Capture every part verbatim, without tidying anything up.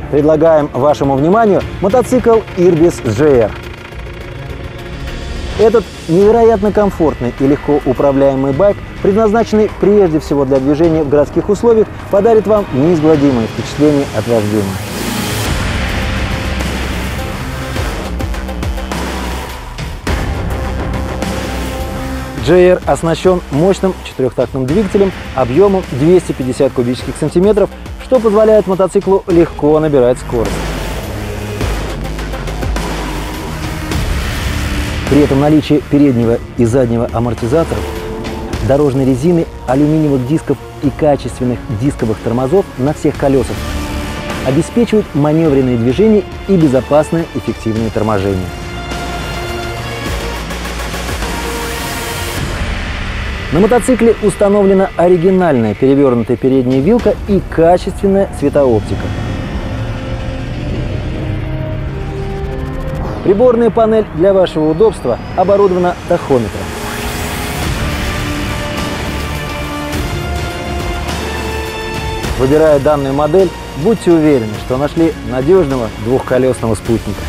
предлагаем вашему вниманию мотоцикл Irbis джей ар. Этот невероятно комфортный и легко управляемый байк, предназначенный прежде всего для движения в городских условиях, подарит вам неизгладимые впечатления от вождения. джей ар оснащен мощным четырехтактным двигателем объемом двести пятьдесят кубических сантиметров, что позволяет мотоциклу легко набирать скорость. При этом наличие переднего и заднего амортизаторов, дорожной резины, алюминиевых дисков и качественных дисковых тормозов на всех колесах обеспечивают маневренные движения и безопасное эффективное торможение. На мотоцикле установлена оригинальная перевернутая передняя вилка и качественная светооптика. Приборная панель для вашего удобства оборудована тахометром. Выбирая данную модель, будьте уверены, что нашли надежного двухколесного спутника.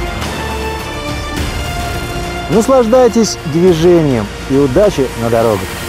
Наслаждайтесь движением и удачи на дорогах!